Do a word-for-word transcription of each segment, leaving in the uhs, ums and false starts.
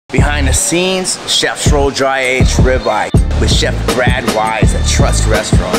Behind the scenes, chefs roll dry-aged ribeye with Chef Brad Wise at Trust Restaurant.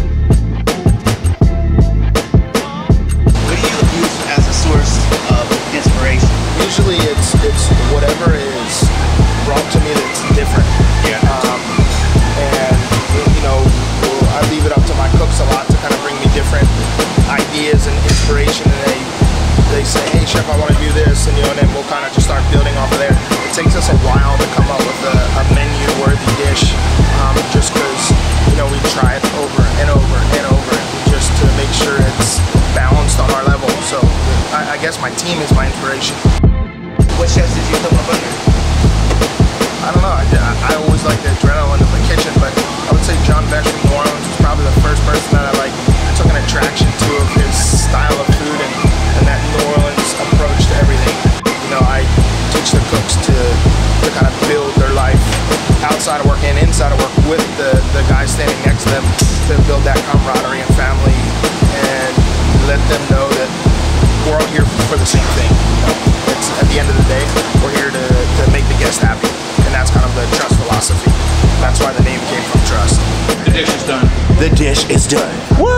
What do you use as a source of inspiration? Usually it's it's whatever is brought to me that's different. Yeah. Um, and you know, I leave it up to my cooks a lot to kind of bring me different ideas and inspiration, and they they say, hey chef, I want to do this, and you know, and then we'll kind of just start building off of there. It takes us a while to come up with a, a menu-worthy dish, um, just because you know we try it over and over and over, just to make sure it's balanced on our level. So I, I guess my team is my inspiration. What chefs did you come up under? I don't know. I, I always like the adrenaline of the kitchen, but I would say John Besh from New Orleans was probably the first person that I like took an attraction to of his style of food and, and that New Orleans approach to everything. You know, I teach the cooks to to kind of build their life outside of work and inside of work with the the guys standing next to them, to build that camaraderie and family, and let them know that we're all here for the same thing. You know, it's at the end of the day, we're here to, to make the guest happy. And that's kind of the trust philosophy. That's why the name came from trust. The dish is done. The dish is done. Woo!